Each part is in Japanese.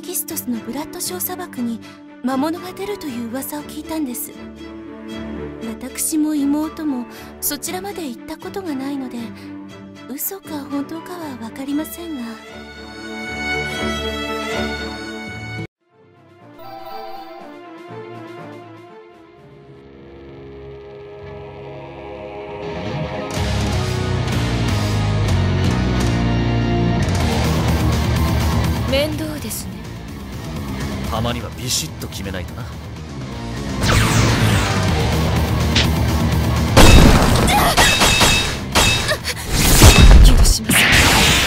キストスのブラッド小砂漠に魔物が出るという噂を聞いたんです。私も妹もそちらまで行ったことがないので、嘘か本当かは分かりませんが。面倒ですね。 たまにはビシッと決めないとな。 許しません。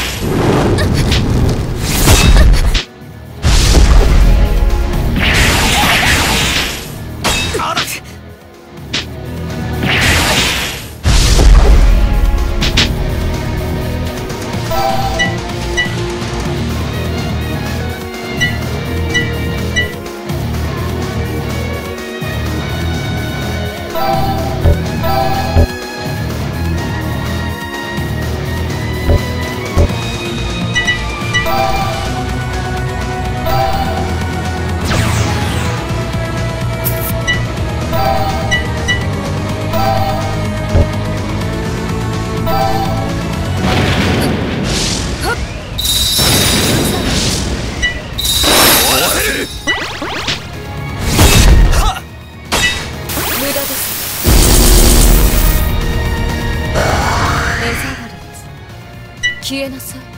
消えなさい。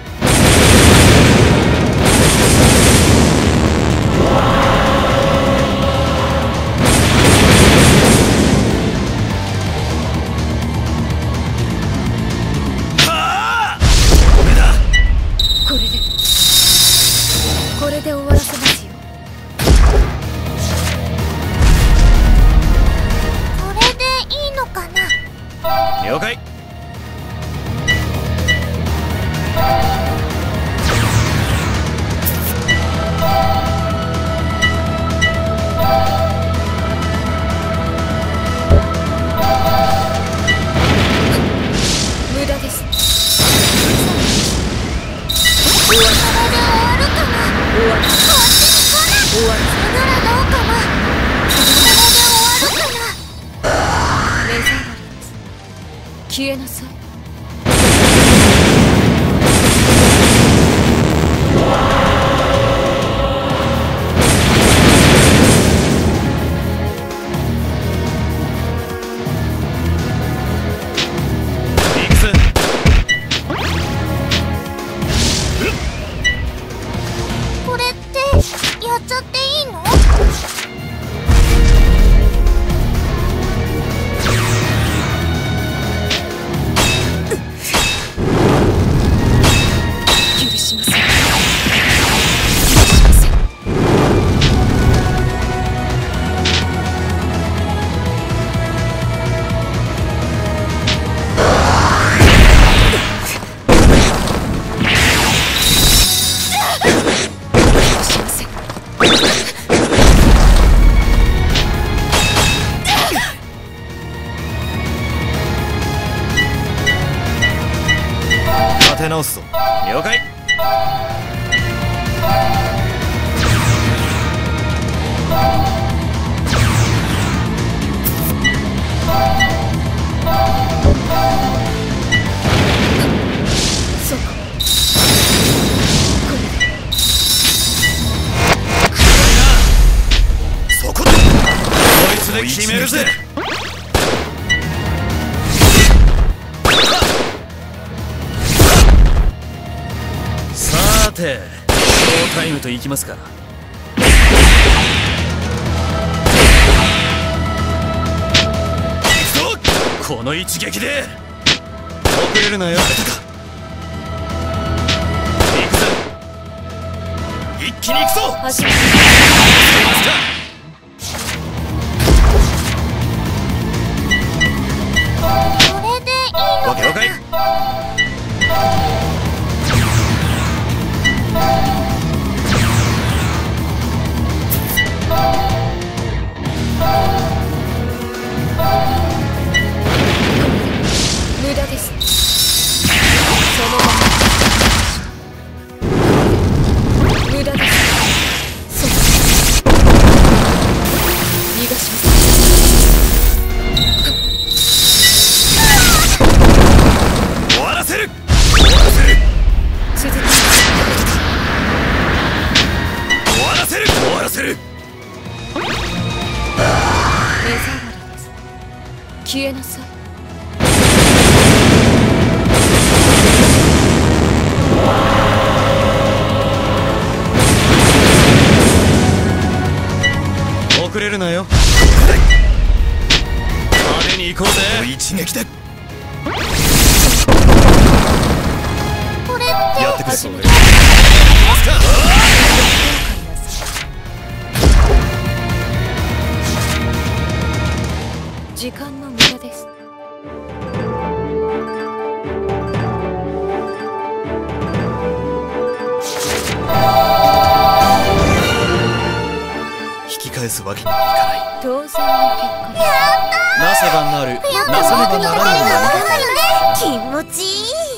これで終わらせますよ。 これでいいのかな。 了解。 無駄です。 これで終わるかな。 終わる。 こっちに来ない。 終わる。 ならどうかな。これで終わるかな。 レザーバレッツ、消えなさい。 これってやっちゃっていいの？ 許しません。許しません。 立て直すぞ。了解。 そうか。これでそこでこいつで決めるぜ。さて、ショータイムといきますか。行くぞ。この一撃で遅れるなよ。行くぜ。一気に行くぞ。 始め。 これでいいのかな。 了解。 無駄です。そのまま無駄です。 消えなさい。 遅れるなよ。派手に行こうぜ。一撃でこれってやってくれ。 時間の無駄です。 引き返すわけにはいかない。 当然の結果です。 なせばなる、なさねばならぬもの。 気持ちいい。